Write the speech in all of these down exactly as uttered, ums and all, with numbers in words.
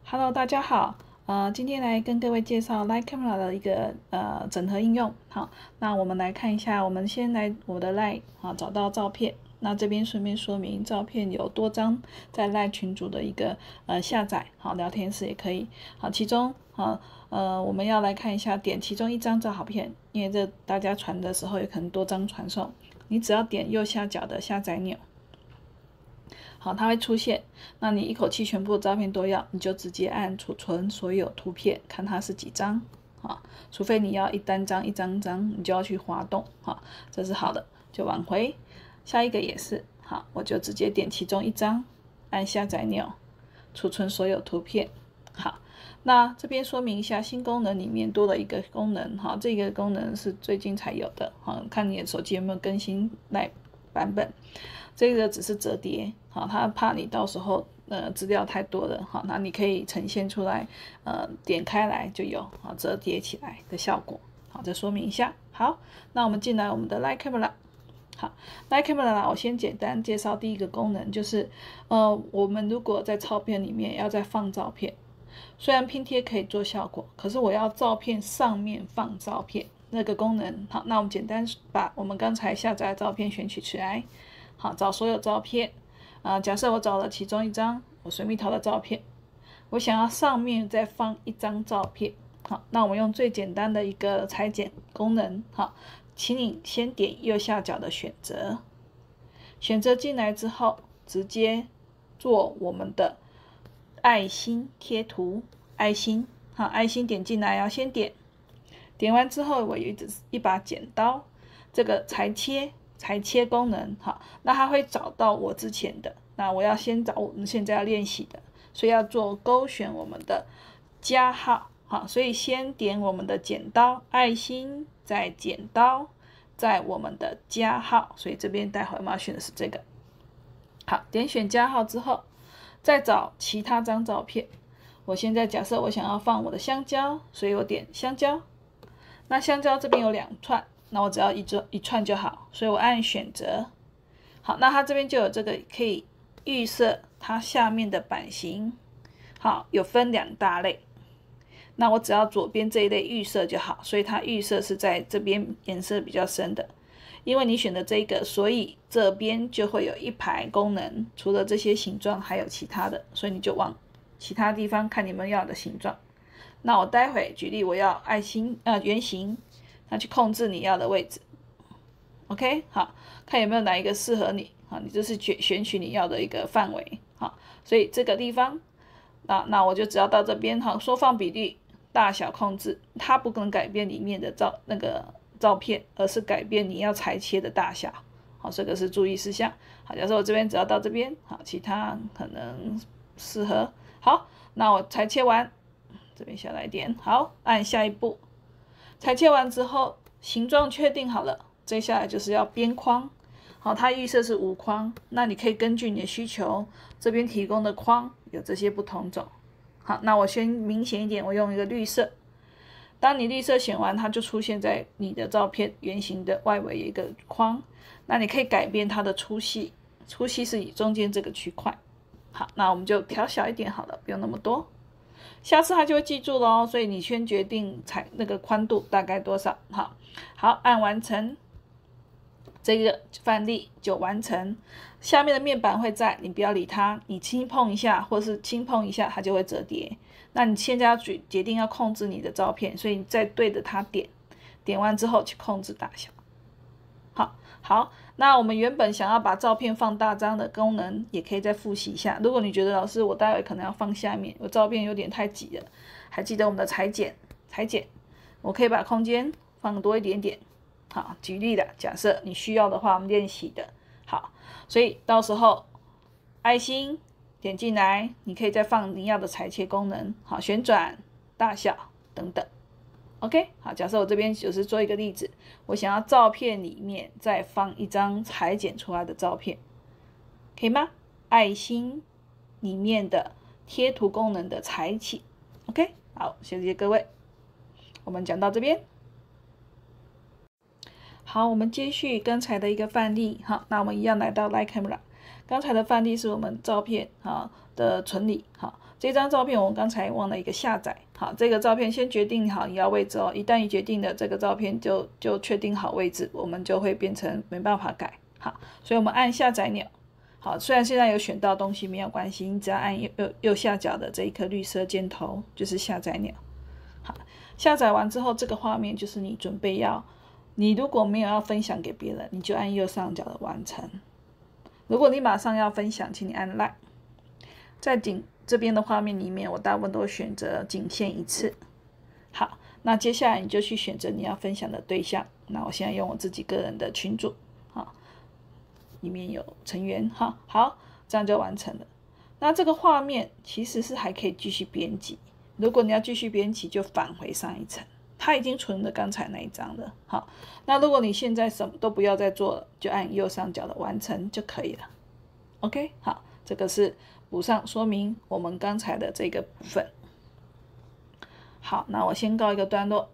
Hello，大家好。呃，今天来跟各位介绍 Line Camera 的一个呃整合应用。好，那我们来看一下，我们先来我的 Line 啊，找到照片。那这边顺便说明，照片有多张在 Line 群组的一个呃下载，好，聊天室也可以。好，其中啊呃我们要来看一下，点其中一张照片，因为这大家传的时候有可能多张传送，你只要点右下角的下载钮。好，它会出现。那你一口气全部的照片都要，你就直接按储存所有图片，看它是几张。好，除非你要一单张一张张，你就要去滑动。好，这是好的，就往回。下一个也是。好，我就直接点其中一张，按下载钮，储存所有图片。好，那这边说明一下，新功能里面多了一个功能。好，这个功能是最近才有的。好，看你的手机有没有更新来版本。这个只是折叠，好，他怕你到时候呃资料太多了，好，那你可以呈现出来，呃，点开来就有，好，折叠起来的效果，好，再说明一下。好，那我们进来我们的 Line Camera， 好 ，Line Camera 我先简单介绍第一个功能，就是呃，我们如果在照片里面要再放照片，虽然拼贴可以做效果，可是我要照片上面放照片那个功能，好，那我们简单把我们刚才下载的照片选取出来。好，找所有照片，啊、呃，假设我找了其中一张我水蜜桃的照片，我想要上面再放一张照片，好，那我们用最简单的一个裁剪功能，好，请你先点右下角的选择，选择进来之后，直接做我们的爱心贴图，爱心，好，爱心点进来要先点，点完之后我有一一把剪刀，这个裁切。裁切功能，好，那它会找到我之前的，那我要先找我们现在要练习的，所以要做勾选我们的加号，好，所以先点我们的剪刀爱心，再剪刀，再我们的加号，所以这边待会我们要选的是这个，好，点选加号之后，再找其他张照片，我现在假设我想要放我的香蕉，所以我点香蕉，那香蕉这边有两串。那我只要一串一串就好，所以我按选择。好，那它这边就有这个可以预设它下面的版型。好，有分两大类。那我只要左边这一类预设就好，所以它预设是在这边颜色比较深的。因为你选的这个，所以这边就会有一排功能，除了这些形状，还有其他的，所以你就往其他地方看你们要的形状。那我待会举例，我要爱心呃圆形。那去控制你要的位置 ，OK， 好，看有没有哪一个适合你，好，你就是选选取你要的一个范围，好，所以这个地方，那那我就只要到这边，好，缩放比例、大小控制，它不能改变里面的照那个照片，而是改变你要裁切的大小，好，这个是注意事项，好，假设我这边只要到这边，好，其他可能适合，好，那我裁切完，这边下来一点，好，按下一步。裁切完之后，形状确定好了，接下来就是要边框。好，它预设是无框，那你可以根据你的需求，这边提供的框有这些不同种。好，那我先明显一点，我用一个绿色。当你绿色选完，它就出现在你的照片圆形的外围有一个框，那你可以改变它的粗细，粗细是以中间这个区块。好，那我们就调小一点好了，不用那么多。下次他就会记住咯，所以你先决定裁那个宽度大概多少。好，好，按完成，这个范例就完成。下面的面板会在，你不要理它，你轻碰一下或是轻碰一下，它就会折叠。那你现在要决决定要控制你的照片，所以你再对着它点，点完之后去控制大小。好，好，那我们原本想要把照片放大张的功能，也可以再复习一下。如果你觉得老师我待会可能要放下面，我照片有点太挤了，还记得我们的裁剪，裁剪，我可以把空间放多一点点。好，举例的，假设你需要的话，我们练习的。好，所以到时候爱心点进来，你可以再放你要的裁切功能，好，旋转、大小等等。OK， 好，假设我这边就是做一个例子，我想要照片里面再放一张裁剪出来的照片，可以吗？爱心里面的贴图功能的裁切 ，OK， 好，谢谢各位，我们讲到这边。好，我们接续刚才的一个范例，好，那我们一样来到 Line Camera， 刚才的范例是我们照片好的存理，好， 这张照片我刚才忘了一个下载。好，这个照片先决定好你要位置哦，一旦你决定了这个照片就就确定好位置，我们就会变成没办法改。好，所以我们按下载钮。好，虽然现在有选到东西没有关系，你只要按右右右下角的这一颗绿色箭头就是下载钮。好，下载完之后，这个画面就是你准备要，你如果没有要分享给别人，你就按右上角的完成。如果你马上要分享，请你按 Like。在仅这边的画面里面，我大部分都选择仅限一次。好，那接下来你就去选择你要分享的对象。那我现在用我自己个人的群组，好，里面有成员，哈，好，这样就完成了。那这个画面其实是还可以继续编辑，如果你要继续编辑，就返回上一层，它已经存了刚才那一张了。好，那如果你现在什么都不要再做了，就按右上角的完成就可以了。OK， 好，这个是补上说明我们刚才的这个部分。好，那我先告一个段落。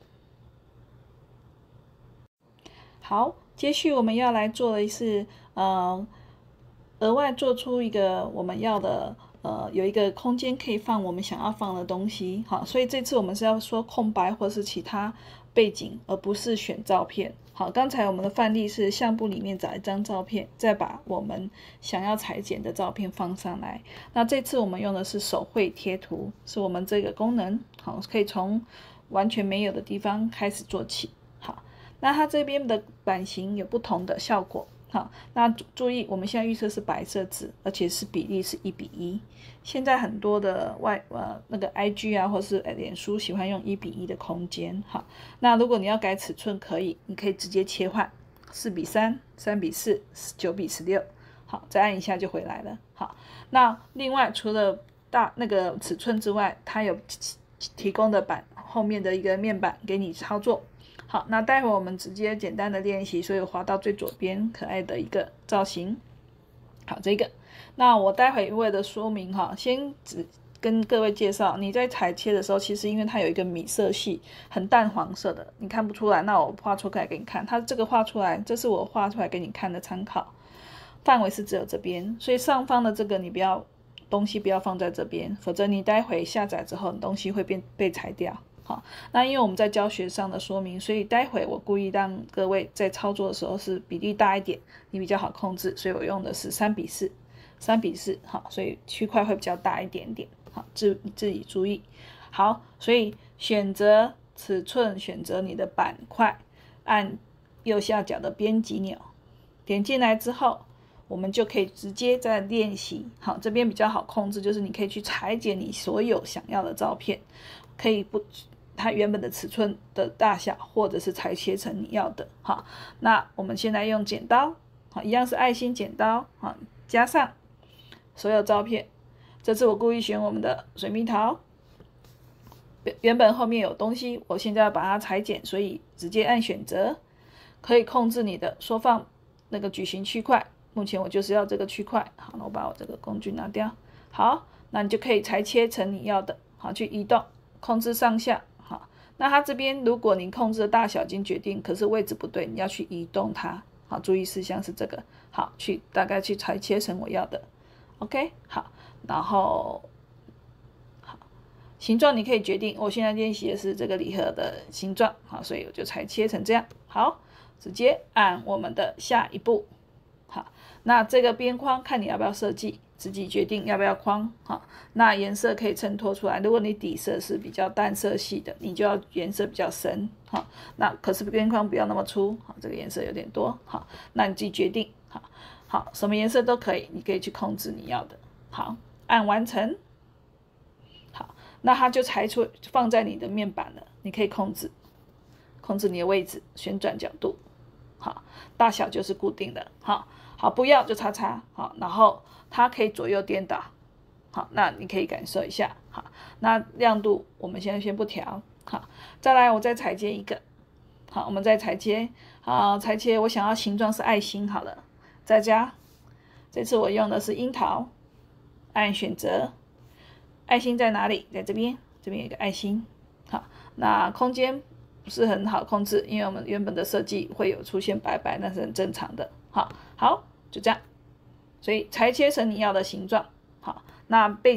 好，接续我们要来做的是，呃，额外做出一个我们要的，呃，有一个空间可以放我们想要放的东西。好，所以这次我们是要说空白或是其他背景，而不是选照片。好，刚才我们的范例是相簿里面找一张照片，再把我们想要裁剪的照片放上来。那这次我们用的是手绘贴图，是我们这个功能。好，可以从完全没有的地方开始做起。好，那它这边的版型有不同的效果。好，那注意，我们现在预测是白色纸，而且是比例是一比一。现在很多的外呃那个 I G 啊，或是脸书喜欢用一比一的空间。好，那如果你要改尺寸，可以，你可以直接切换四比三、三比四、九比十六。好，再按一下就回来了。好，那另外除了大那个尺寸之外，它有提供的板后面的一个面板给你操作。好，那待会我们直接简单的练习，所以我滑到最左边可爱的一个造型。好，这个，那我待会为了说明哈，先只跟各位介绍，你在裁切的时候，其实因为它有一个米色系，很淡黄色的，你看不出来。那我画出来给你看，它这个画出来，这是我画出来给你看的参考，范围是只有这边，所以上方的这个你不要东西不要放在这边，否则你待会下载之后，东西会变被裁掉。好，那因为我们在教学上的说明，所以待会我故意让各位在操作的时候是比例大一点，你比较好控制，所以我用的是三比四，三比四，好，所以区块会比较大一点点，好，自自己注意。好，所以选择尺寸，选择你的板块，按右下角的编辑钮，点进来之后，我们就可以直接在练习。好，这边比较好控制，就是你可以去裁剪你所有想要的照片，可以不。它原本的尺寸的大小，或者是裁切成你要的。好，那我们现在用剪刀，好，一样是爱心剪刀，好，加上所有照片。这次我故意选我们的水蜜桃，原本后面有东西，我现在要把它裁剪，所以直接按选择，可以控制你的缩放那个矩形区块。目前我就是要这个区块，好，那我把我这个工具拿掉。好，那你就可以裁切成你要的，好，去移动，控制上下。好，那它这边如果你控制的大小已经决定，可是位置不对，你要去移动它。好，注意事项是这个。好，去大概去裁切成我要的。OK， 好，然后好，形状你可以决定。我现在练习的是这个礼盒的形状，好，所以我就裁切成这样。好，直接按我们的下一步。好，那这个边框看你要不要设计。自己决定要不要框，好，那颜色可以衬托出来。如果你底色是比较淡色系的，你就要颜色比较深，好，那可是边框不要那么粗，好，这个颜色有点多，好，那你自己决定，好，好，什么颜色都可以，你可以去控制你要的，好，按完成，好，那它就裁出放在你的面板了，你可以控制，控制你的位置，旋转角度，好，大小就是固定的，好，好，不要就叉叉，好，然后。它可以左右颠倒，好，那你可以感受一下，好，那亮度我们现在先不调，好，再来我再裁切一个，好，我们再裁切，好，裁切我想要形状是爱心，好了，再加，这次我用的是樱桃，按选择，爱心在哪里？在这边，这边有一个爱心，好，那空间不是很好控制，因为我们原本的设计会有出现白白，那是很正常的，好，好，就这样。所以裁切成你要的形状，好，那背景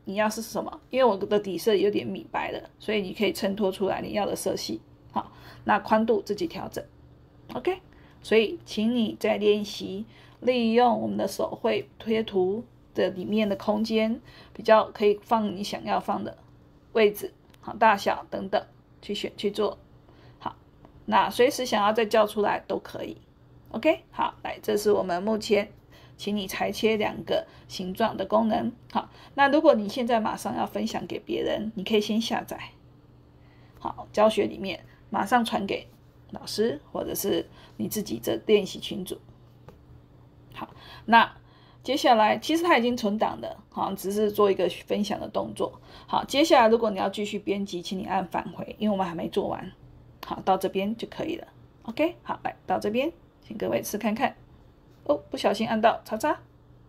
你要是什么？因为我的底色有点米白了，所以你可以衬托出来你要的色系。好，那宽度自己调整。OK， 所以请你在练习利用我们的手绘贴图的里面的空间，比较可以放你想要放的位置，好，大小等等去选去做。好，那随时想要再叫出来都可以。OK， 好，来，这是我们目前请你裁切两个形状的功能。好，那如果你现在马上要分享给别人，你可以先下载，好，教学里面马上传给老师或者是你自己的练习群组。好，那接下来其实它已经存档了，好，只是做一个分享的动作。好，接下来如果你要继续编辑，请你按返回，因为我们还没做完。好，到这边就可以了。OK， 好，来到这边，请各位试看看。哦，不小心按到叉叉。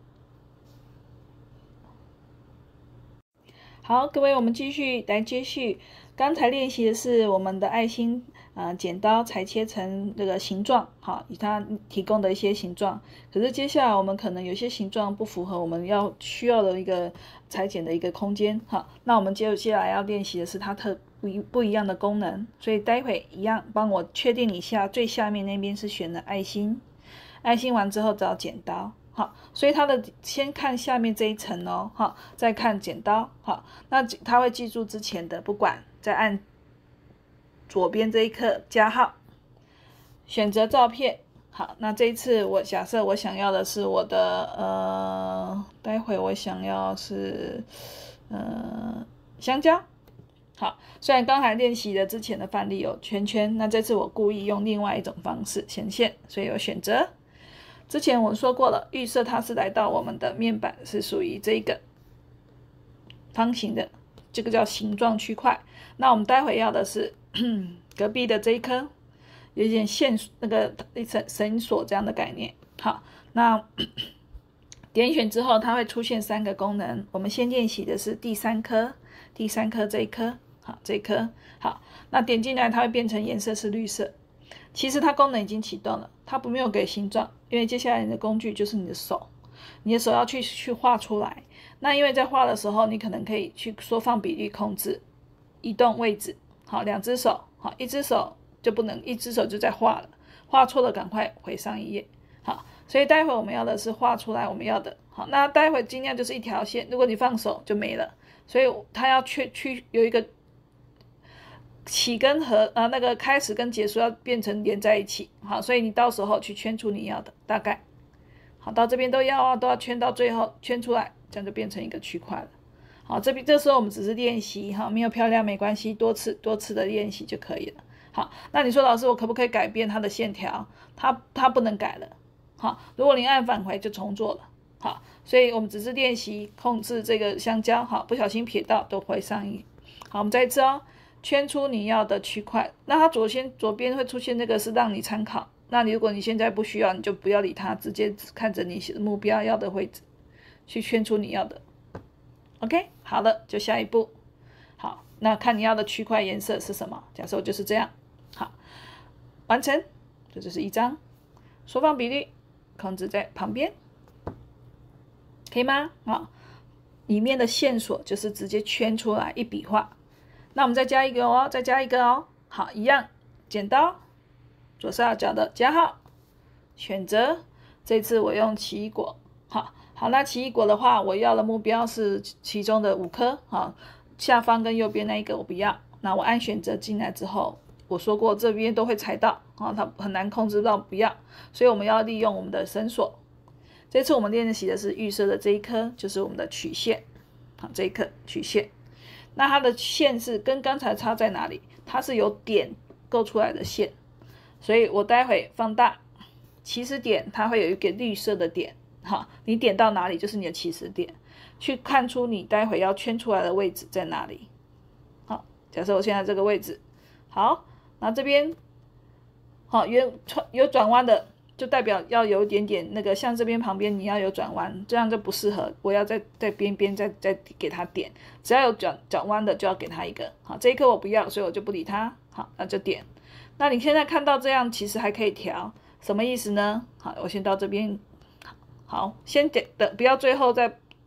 好，各位，我们继续来接续。刚才练习的是我们的爱心，呃，剪刀裁切成这个形状，好，以它提供的一些形状。可是接下来我们可能有些形状不符合我们要需要的一个裁剪的一个空间，好，那我们接下来要练习的是它特不一不一样的功能，所以待会一样帮我确定一下，最下面那边是选的爱心，爱心完之后找剪刀。好，所以它的先看下面这一层哦，好，再看剪刀，好，那它会记住之前的，不管，再按左边这一颗加号，选择照片，好，那这一次我假设我想要的是我的呃，待会我想要是呃香蕉，好，虽然刚才练习的之前的范例有圈圈，那这次我故意用另外一种方式显现，所以我选择。之前我说过了，预设它是来到我们的面板是属于这个方形的，这个叫形状区块。那我们待会要的是隔壁的这一颗，有一点线那个一层绳索这样的概念。好，那点选之后，它会出现三个功能。我们先练习的是第三颗，第三颗这一颗，好，这一颗好。那点进来，它会变成颜色是绿色。其实它功能已经启动了，它不没有给形状，因为接下来你的工具就是你的手，你的手要去去画出来。那因为在画的时候，你可能可以去缩放比例控制，移动位置，好，两只手，好，一只手就不能，一只手就在画了，画错了赶快回上一页，好，所以待会我们要的是画出来我们要的，好，那待会尽量就是一条线，如果你放手就没了，所以它要去去有一个。起跟和呃那个开始跟结束要变成连在一起，好，所以你到时候去圈出你要的大概，好，到这边都要啊，都要圈到最后圈出来，这样就变成一个区块了。好，这边这时候我们只是练习哈，没有漂亮没关系，多次多次的练习就可以了。好，那你说老师我可不可以改变它的线条？它它不能改了。好，如果你按返回就重做了。好，所以我们只是练习控制这个香蕉，好，不小心撇到都回上一。好，我们再一次哦。圈出你要的区块，那它左先左边会出现那个是让你参考，那你如果你现在不需要，你就不要理它，直接看着你目标要的位置去圈出你要的。OK， 好了，就下一步。好，那看你要的区块颜色是什么？假设我就是这样，好，完成，这就是一张。缩放比例控制在旁边，可以吗？好，里面的线索就是直接圈出来一笔画。那我们再加一个哦，再加一个哦。好，一样，剪刀，左上角的加号，选择。这次我用奇异果，好，好，那奇异果的话，我要的目标是其中的五颗，好，下方跟右边那一个我不要。那我按选择进来之后，我说过这边都会踩到，啊，它很难控制到不要，所以我们要利用我们的绳索。这次我们练习的是预设的这一颗，就是我们的曲线，好，这一颗曲线。那它的线是跟刚才差在哪里？它是由点构出来的线，所以我待会放大起始点，它会有一个绿色的点，好，你点到哪里就是你的起始点，去看出你待会要圈出来的位置在哪里。好，假设我现在这个位置，好，那这边好有有转弯的。就代表要有一点点那个，像这边旁边你要有转弯，这样就不适合。我要在在边边再再给它点，只要有转转弯的就要给它一个。好，这一颗我不要，所以我就不理它。好，那就点。那你现在看到这样，其实还可以调，什么意思呢？好，我先到这边。好，先点的，不要最后再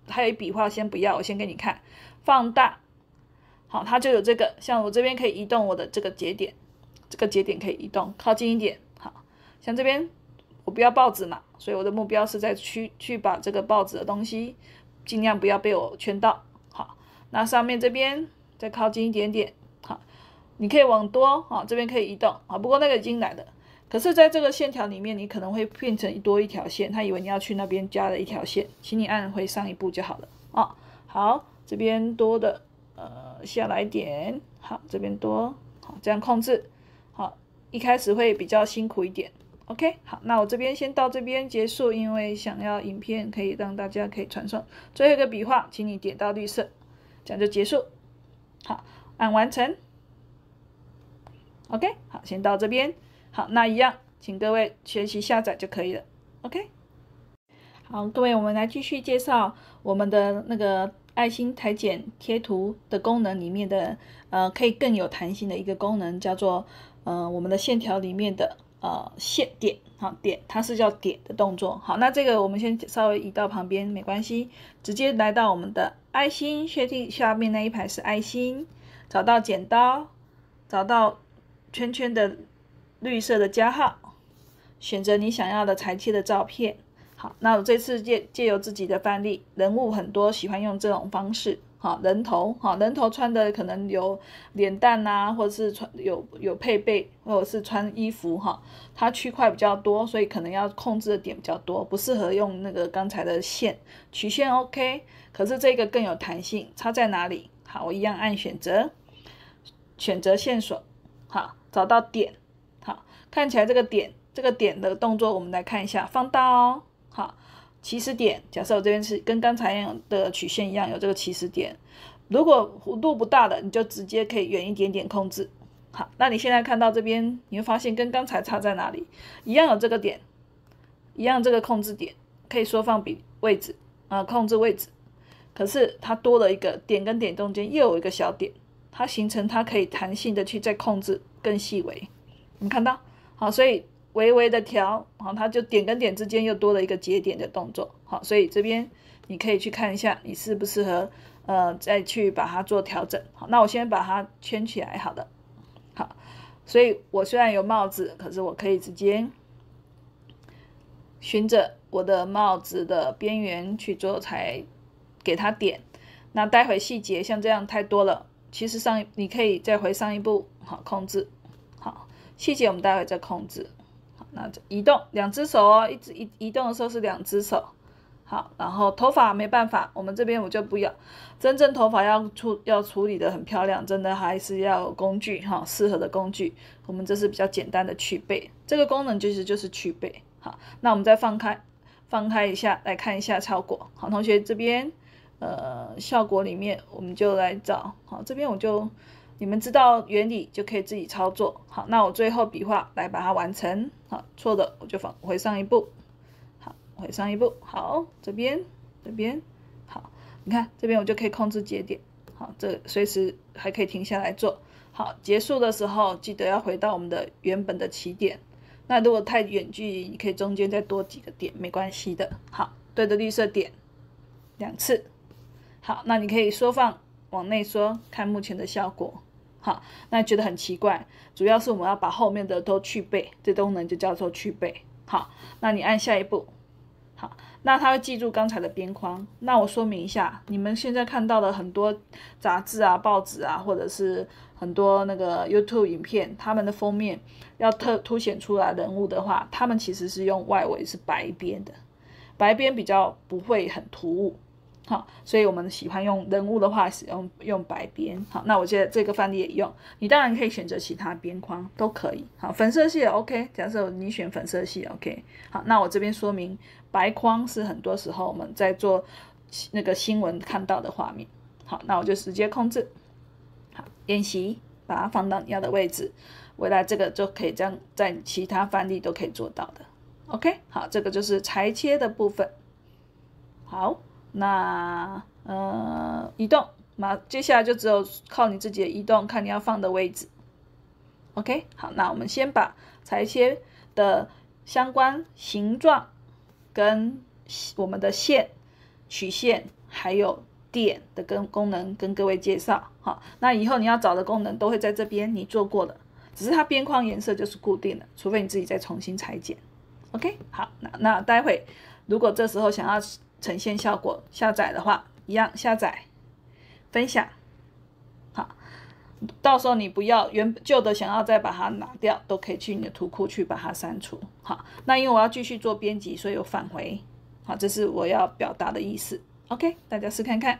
还有笔画先不要，我先给你看，放大，好，它就有这个，像我这边可以移动我的这个节点，这个节点可以移动，靠近一点，好，像这边我不要报纸嘛，所以我的目标是在去去把这个报纸的东西尽量不要被我圈到，好，那上面这边再靠近一点点，好，你可以往多，好，这边可以移动，好，不过那个已经来了。可是在这个线条里面，你可能会变成多一条线，他以为你要去那边加了一条线，请你按回上一步就好了啊、哦。好，这边多的呃下来一点，好，这边多，好，这样控制，好，一开始会比较辛苦一点 ，OK， 好，那我这边先到这边结束，因为想要影片可以让大家可以传送。最后一个笔画，请你点到绿色，这样就结束，好，按完成 ，OK， 好，先到这边。好，那一样，请各位学习下载就可以了。OK， 好，各位，我们来继续介绍我们的那个爱心裁剪贴图的功能里面的呃，可以更有弹性的一个功能，叫做呃我们的线条里面的呃线点，好点，它是叫点的动作。好，那这个我们先稍微移到旁边，没关系，直接来到我们的爱心，确定下面那一排是爱心，找到剪刀，找到圈圈的绿色的加号，选择你想要的裁切的照片。好，那我这次借借由自己的范例，人物很多喜欢用这种方式。好，人头，好，人头穿的可能有脸蛋啊，或者是穿有有配备，或者是穿衣服哈，它区块比较多，所以可能要控制的点比较多，不适合用那个刚才的线曲线 OK， 可是这个更有弹性，差在哪里？好，我一样按选择，选择线索，好，找到点。好，看起来这个点，这个点的动作，我们来看一下，放大哦。好，起始点，假设我这边是跟刚才的曲线一样，有这个起始点。如果弧度不大的，你就直接可以远一点点控制。好，那你现在看到这边，你会发现跟刚才差在哪里？一样有这个点，一样这个控制点，可以缩放比位置，呃，控制位置。可是它多了一个点跟点中间又有一个小点，它形成它可以弹性的去再控制更细微。你看到，好，所以微微的调，好，它就点跟点之间又多了一个节点的动作，好，所以这边你可以去看一下，你适不适合，呃，再去把它做调整。好，那我先把它圈起来，好了，好，所以我虽然有帽子，可是我可以直接循着我的帽子的边缘去做裁，给它点。那待会细节像这样太多了，其实上你可以再回上一步，好，控制。好，细节我们待会再控制。好，那移动两只手哦，一直移移动的时候是两只手。好，然后头发没办法，我们这边我就不要。真正头发要处要处理的很漂亮，真的还是要有工具哈，适合的工具。我们这是比较简单的去背，这个功能其实就是去背。好，那我们再放开放开一下来看一下效果。好，同学这边呃效果里面我们就来找。好，这边我就。你们知道原理就可以自己操作。好，那我最后笔画来把它完成。好，错的我就返回上一步。好，回上一步。好，这边这边好，你看这边我就可以控制节点。好，这随时还可以停下来做。好，结束的时候记得要回到我们的原本的起点。那如果太远距离，你可以中间再多几个点，没关系的。好，对着绿色点两次。好，那你可以缩放往内缩，看目前的效果。好，那觉得很奇怪，主要是我们要把后面的都去背，这功能就叫做去背。好，那你按下一步。好，那它会记住刚才的边框。那我说明一下，你们现在看到的很多杂志啊、报纸啊，或者是很多那个 YouTube 影片，他们的封面要特凸显出来人物的话，他们其实是用外围是白边的，白边比较不会很突兀。好，所以我们喜欢用人物的话，使用用白边。好，那我觉得这个范例也用，你当然可以选择其他边框都可以。好，粉色系也 OK， 假设你选粉色系 OK。好，那我这边说明白框是很多时候我们在做那个新闻看到的画面。好，那我就直接控制。好，练习把它放到你要的位置，未来这个就可以这样在其他范例都可以做到的。OK， 好，这个就是裁切的部分。好。那呃移动，那接下来就只有靠你自己的移动，看你要放的位置。OK， 好，那我们先把裁切的相关形状跟我们的线、曲线还有点的跟功能跟各位介绍。好，那以后你要找的功能都会在这边你做过的，只是它边框颜色就是固定的，除非你自己再重新裁剪。OK， 好，那那待会如果这时候想要呈现效果下载的话，一样下载分享。好，到时候你不要原旧的想要再把它拿掉，都可以去你的图库去把它删除。好，那因为我要继续做编辑，所以有返回。好，这是我要表达的意思。OK， 大家试看看。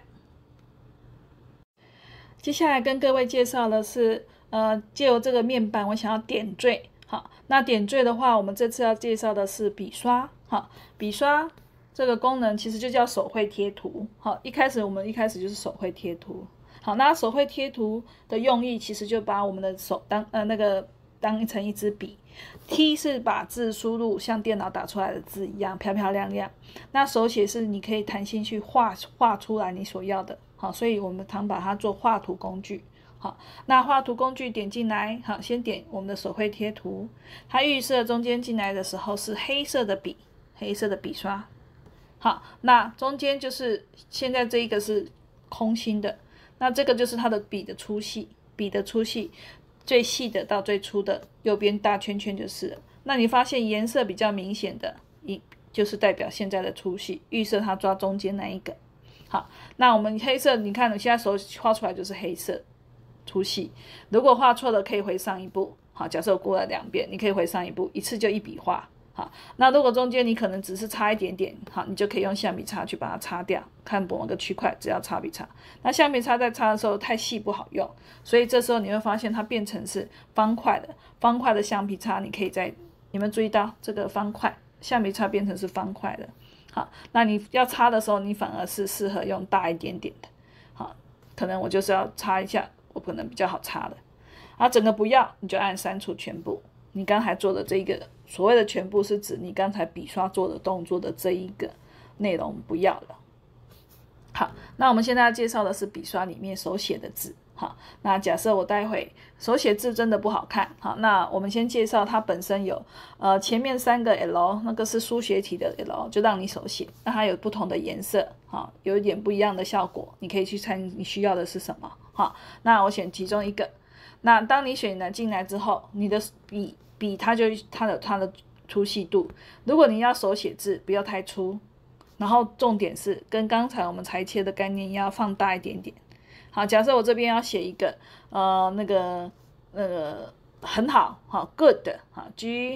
接下来跟各位介绍的是，呃，借由这个面板，我想要点缀。好，那点缀的话，我们这次要介绍的是笔刷。好，笔刷这个功能其实就叫手绘贴图。好，一开始我们一开始就是手绘贴图。好，那手绘贴图的用意其实就把我们的手当呃那个当成一支笔 ，T 是把字输入像电脑打出来的字一样漂漂亮亮，那手写是你可以弹性去画画出来你所要的。好，所以我们常把它做画图工具。好，那画图工具点进来，好，先点我们的手绘贴图，它预设中间进来的时候是黑色的笔，黑色的笔刷。好，那中间就是现在这一个是空心的。那这个就是它的笔的粗细，笔的粗细最细的到最粗的右边大圈圈就是了。那你发现颜色比较明显的，一就是代表现在的粗细，预设它抓中间那一个。好，那我们黑色，你看我现在手画出来就是黑色粗细。如果画错了，可以回上一步。好，假设我过了两遍，你可以回上一步，一次就一笔画。好，那如果中间你可能只是差一点点，好，你就可以用橡皮擦去把它擦掉，看某个区块，只要擦笔擦。那橡皮擦在擦的时候太细不好用，所以这时候你会发现它变成是方块的，方块的橡皮擦，你可以在，你们注意到这个方块橡皮擦变成是方块的。好，那你要擦的时候，你反而是适合用大一点点的。好，可能我就是要擦一下，我可能比较好擦的。啊，整个不要，你就按删除全部。你刚才做的这个所谓的全部是指你刚才笔刷做的动作的这一个内容不要了。好，那我们现在要介绍的是笔刷里面手写的字。好，那假设我待会手写字真的不好看，好，那我们先介绍它本身有呃前面三个 L， 那个是书写体的 L， 就让你手写，那它有不同的颜色，好，有一点不一样的效果，你可以去猜你需要的是什么。好，那我选其中一个。那当你选了进来之后，你的笔笔它就它的它的粗细度，如果你要手写字，不要太粗，然后重点是跟刚才我们裁切的概念要放大一点点。好，假设我这边要写一个呃那个那个很好，好 good， 好 G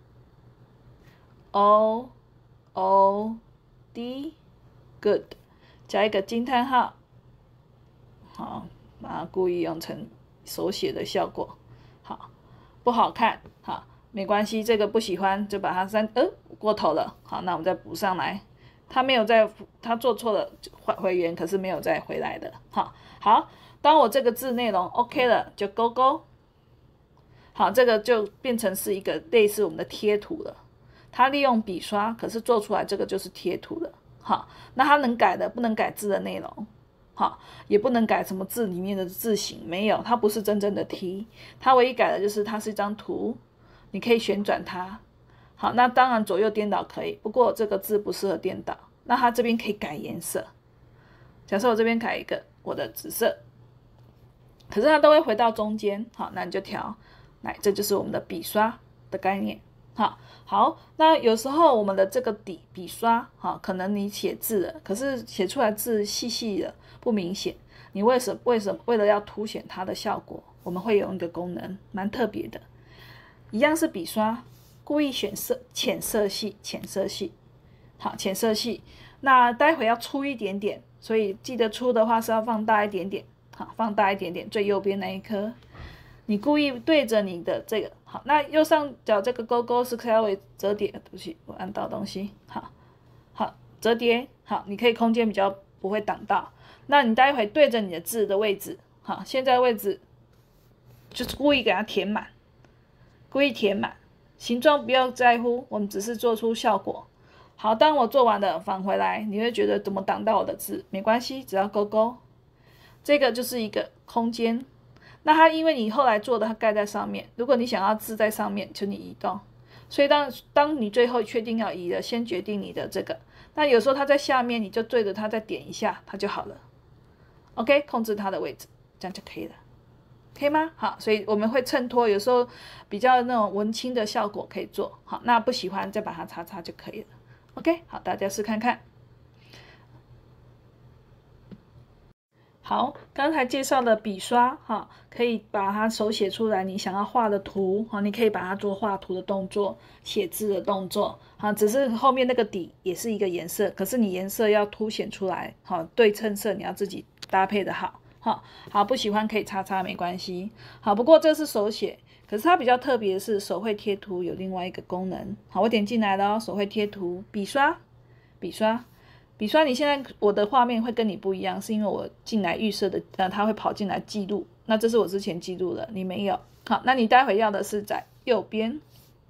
O O D good， 加一个惊叹号，好，把它故意用成手写的效果，好，不好看，好，没关系，这个不喜欢就把它删，呃，过头了，好，那我们再补上来，它没有再，它做错了回回原，可是没有再回来的，好，好，当我这个字内容 OK 了，就勾勾，好，这个就变成是一个类似我们的贴图了，它利用笔刷，可是做出来这个就是贴图了，好，那它能改的不能改字的内容。好，也不能改什么字里面的字形，没有，它不是真正的 T， 它唯一改的就是它是一张图，你可以旋转它。好，那当然左右颠倒可以，不过这个字不适合颠倒。那它这边可以改颜色，假设我这边改一个我的紫色，可是它都会回到中间。好，那你就调，来，这就是我们的笔刷的概念。好，好，那有时候我们的这个底笔刷，好，可能你写字了，可是写出来字细细的。不明显，你为什为什么为了要凸显它的效果，我们会有一个功能，蛮特别的，一样是笔刷，故意选色浅色系，浅色系，好，浅色系，那待会要粗一点点，所以记得粗的话是要放大一点点，好，放大一点点，最右边那一颗，你故意对着你的这个，好，那右上角这个勾勾是稍微折叠，对不起，我按到东西，好，好，折叠，好，你可以空间比较不会挡到。那你待会对着你的字的位置，好，现在位置就是故意给它填满，故意填满，形状不要在乎，我们只是做出效果。好，当我做完了返回来，你会觉得怎么挡到我的字？没关系，只要勾勾，这个就是一个空间。那它因为你后来做的，它盖在上面，如果你想要字在上面，就你移动。所以当当你最后确定要移了，先决定你的这个那有时候它在下面，你就对着它再点一下，它就好了。OK， 控制它的位置，这样就可以了，可以吗？好，所以我们会衬托，有时候比较那种文青的效果可以做。好，那不喜欢再把它擦擦就可以了。OK， 好，大家试看看。好，刚才介绍的笔刷哈，可以把它手写出来你想要画的图哈，你可以把它做画图的动作、写字的动作哈，只是后面那个底也是一个颜色，可是你颜色要凸显出来哈，对称色你要自己搭配的好哈。好，不喜欢可以擦擦没关系。好，不过这是手写，可是它比较特别的是手绘贴图有另外一个功能。好，我点进来了哦，手绘贴图，笔刷，笔刷。笔刷，你现在我的画面会跟你不一样，是因为我进来预设的，呃，它会跑进来记录。那这是我之前记录的，你没有。好，那你待会要的是在右边。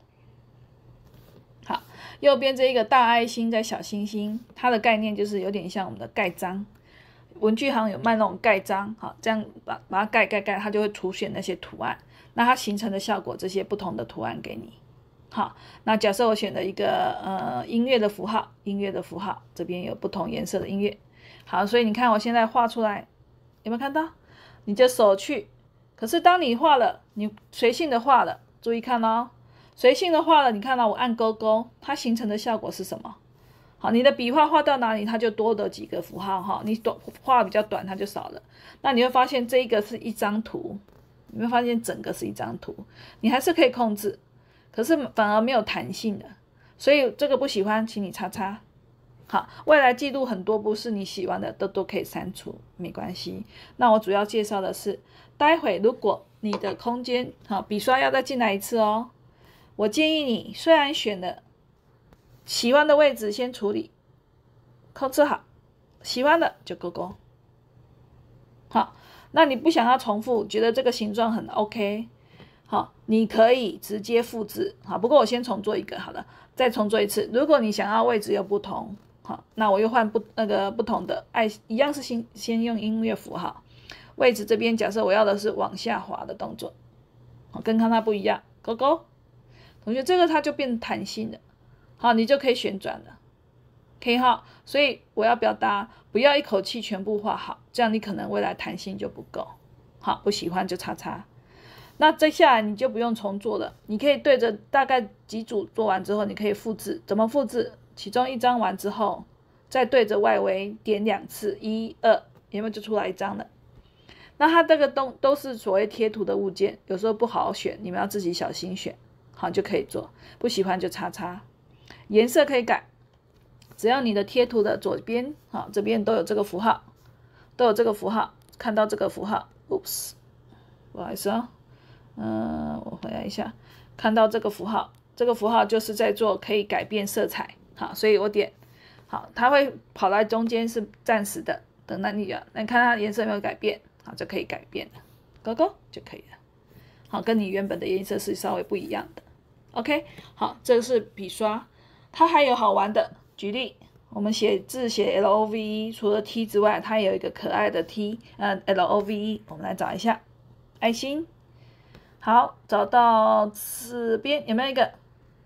好，右边这一个大爱心在小星星，它的概念就是有点像我们的盖章，文具行有卖那种盖章，好，这样把把它盖盖盖，它就会凸显那些图案，那它形成的效果，这些不同的图案给你。好，那假设我选了一个呃音乐的符号，音乐的符号这边有不同颜色的音乐。好，所以你看我现在画出来，有没有看到？你的手去，可是当你画了，你随性的画了，注意看哦，随性的画了，你看到我按勾勾，它形成的效果是什么？好，你的笔画画到哪里，它就多的几个符号哈，你短画比较短，它就少了。那你会发现这一个是一张图，你会发现整个是一张图，你还是可以控制。可是反而没有弹性的，所以这个不喜欢，请你擦擦。好，未来记录很多不是你喜欢的都都可以删除，没关系。那我主要介绍的是，待会如果你的空间好，笔刷要再进来一次哦。我建议你虽然选了喜欢的位置先处理，控制好，喜欢的就勾勾。好，那你不想要重复，觉得这个形状很 OK。好，你可以直接复制。好，不过我先重做一个好了，再重做一次。如果你想要位置又不同，好，那我又换不那个不同的，爱一样是先先用音乐符号，位置这边假设我要的是往下滑的动作，好，跟刚才不一样，勾勾。同学，这个它就变弹性了，好，你就可以旋转了，可以哈。所以我要表达，不要一口气全部画好，这样你可能未来弹性就不够。好，不喜欢就擦擦。那接下来你就不用重做了，你可以对着大概几组做完之后，你可以复制。怎么复制？其中一张完之后，再对着外围点两次，一二，有没有就出来一张了？那它这个都都是所谓贴图的物件，有时候不好选，你们要自己小心选，好就可以做。不喜欢就擦擦。颜色可以改，只要你的贴图的左边，好，这边都有这个符号，都有这个符号，看到这个符号 ，oops， 不好意思啊。嗯，我回来一下，看到这个符号，这个符号就是在做可以改变色彩，好，所以我点，好，它会跑来中间是暂时的，等到你啊，那你看它颜色有没有改变，好，就可以改变了，勾勾就可以了，好，跟你原本的颜色是稍微不一样的 ，OK， 好，这个是笔刷，它还有好玩的，举例，我们写字写 L O V E， 除了 T 之外，它也有一个可爱的 T， 呃 L O V E， 我们来找一下，爱心。好，找到此边有没有一个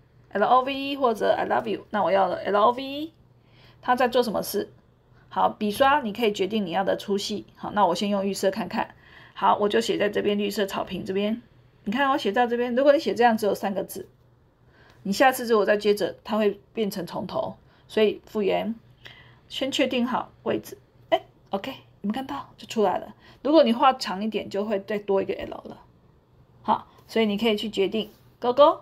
L O V E 或者 I love you？ 那我要了 L O V E， 它在做什么事？好，笔刷你可以决定你要的粗细。好，那我先用预设看看。好，我就写在这边绿色草坪这边。你看我写在这边，如果你写这样只有三个字，你下次如果再接着，它会变成从头。所以复原，先确定好位置。哎 ，OK， 你们看到就出来了。如果你画长一点，就会再多一个 L 了。好，所以你可以去决定勾勾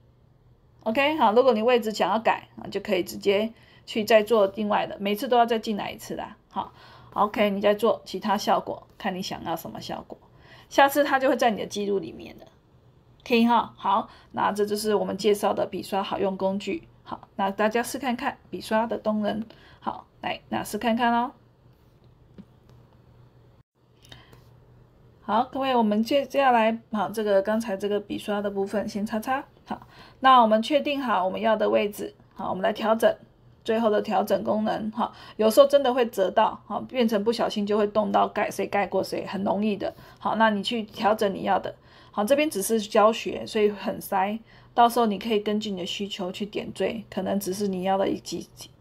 ，OK， 好，如果你位置想要改啊，就可以直接去再做另外的，每次都要再进来一次啦。好 ，OK， 你再做其他效果，看你想要什么效果，下次它就会在你的记录里面了。可以哈，好，那这就是我们介绍的笔刷好用工具。好，那大家试看看笔刷的动能。好，来，那试看看咯。好，各位，我们接接下来，好，这个刚才这个笔刷的部分先擦擦。好，那我们确定好我们要的位置，好，我们来调整最后的调整功能。好，有时候真的会折到，好，变成不小心就会动到盖谁盖过谁，很容易的。好，那你去调整你要的。好，这边只是教学，所以很塞，到时候你可以根据你的需求去点缀，可能只是你要的几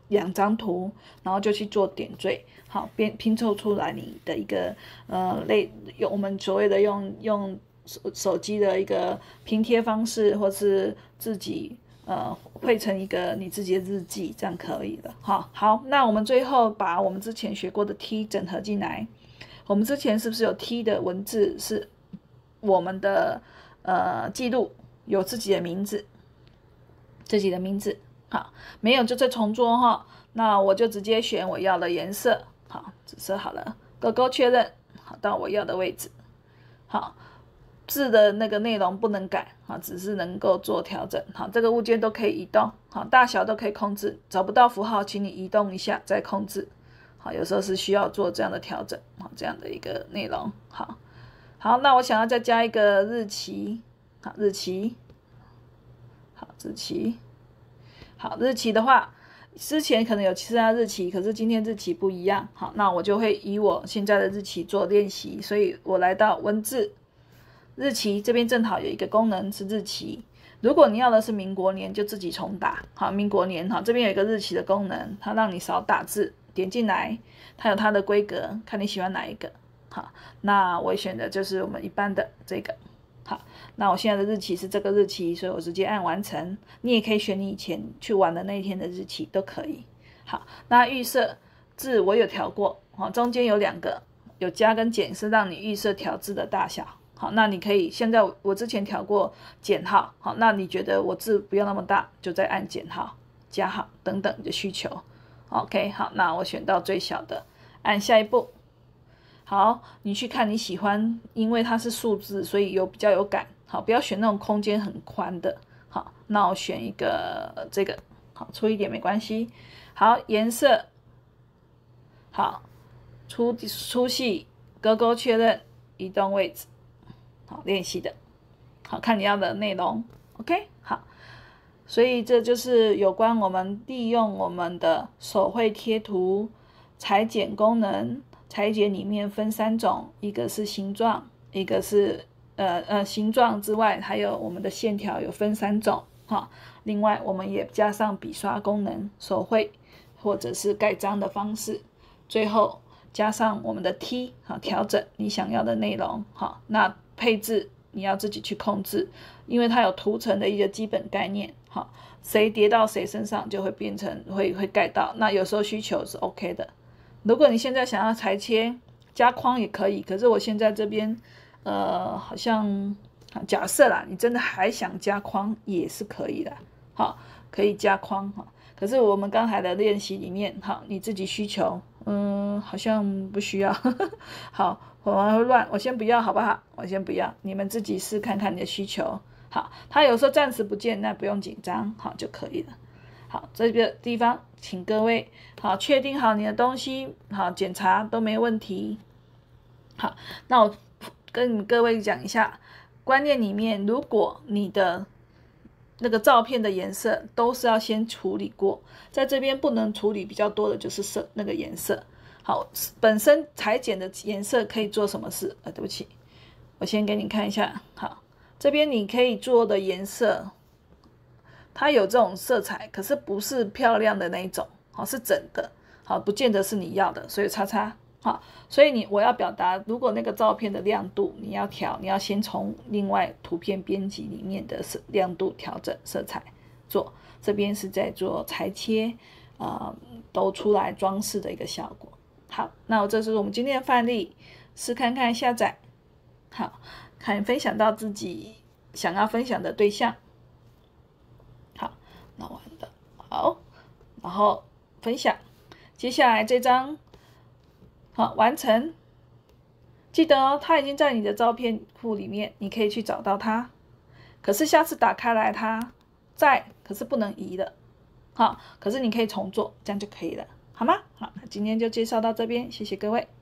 两张图，然后就去做点缀，好，拼拼凑出来你的一个呃类用我们所谓的用用手手机的一个拼贴方式，或是自己呃绘成一个你自己的日记，这样可以了。好，好，那我们最后把我们之前学过的 T 整合进来。我们之前是不是有 T 的文字是我们的呃记录，有自己的名字，自己的名字。好，没有就再重做哈。那我就直接选我要的颜色，好，紫色好了，勾勾确认，好，到我要的位置。好，字的那个内容不能改，好，只是能够做调整。好，这个物件都可以移动，好，大小都可以控制。找不到符号，请你移动一下再控制。好，有时候是需要做这样的调整，好，这样的一个内容。好，好，那我想要再加一个日期，好，日期，好，日期。好，日期的话，之前可能有其他日期，可是今天日期不一样。好，那我就会以我现在的日期做练习，所以我来到文字日期这边，正好有一个功能是日期。如果你要的是民国年，就自己重打。好，民国年，好，这边有一个日期的功能，它让你少打字，点进来，它有它的规格，看你喜欢哪一个。好，那我选的就是我们一般的这个。好，那我现在的日期是这个日期，所以我直接按完成。你也可以选你以前去玩的那一天的日期都可以。好，那预设字我有调过，好，中间有两个有加跟减，是让你预设调字的大小。好，那你可以现在我之前调过减号，好，那你觉得我字不要那么大，就再按减号、加号等等你的需求。OK， 好，那我选到最小的，按下一步。好，你去看你喜欢，因为它是数字，所以有比较有感。好，不要选那种空间很宽的。好，那我选一个这个，好，粗一点没关系。好，颜色，好，粗粗细，勾勾确认，移动位置。好，练习的，好看你要的内容。OK， 好，所以这就是有关我们利用我们的手绘贴图裁剪功能。裁剪里面分三种，一个是形状，一个是呃呃形状之外，还有我们的线条有分三种哈。另外我们也加上笔刷功能，手绘或者是盖章的方式。最后加上我们的 T 好，调整你想要的内容好。那配置你要自己去控制，因为它有图层的一个基本概念好，谁叠到谁身上就会变成会会盖到。那有时候需求是 OK 的。如果你现在想要裁切加框也可以，可是我现在这边呃好像假设啦，你真的还想加框也是可以的，好，可以加框哈。可是我们刚才的练习里面，好，你自己需求，嗯，好像不需要，呵呵好，我们会乱，我先不要好不好？我先不要，你们自己试看看你的需求，好，它有时候暂时不见，那不用紧张，好就可以了。好，这个地方请各位好确定好你的东西，好检查都没问题。好，那我跟各位讲一下观念里面，如果你的那个照片的颜色都是要先处理过，在这边不能处理比较多的就是色那个颜色。好，本身裁剪的颜色可以做什么事？呃，对不起，我先给你看一下。好，这边你可以做的颜色。它有这种色彩，可是不是漂亮的那一种，好，是整的，好，不见得是你要的，所以叉叉，好，所以你我要表达，如果那个照片的亮度你要调，你要先从另外图片编辑里面的色亮度调整色彩做，这边是在做裁切，呃，都出来装饰的一个效果。好，那这是我们今天的范例，试看看下载，好，看分享到自己想要分享的对象。那完的好，然后分享，接下来这张好完成，记得哦，它已经在你的照片库里面，你可以去找到它。可是下次打开来它在，可是不能移的，好，可是你可以重做，这样就可以了，好吗？好，今天就介绍到这边，谢谢各位。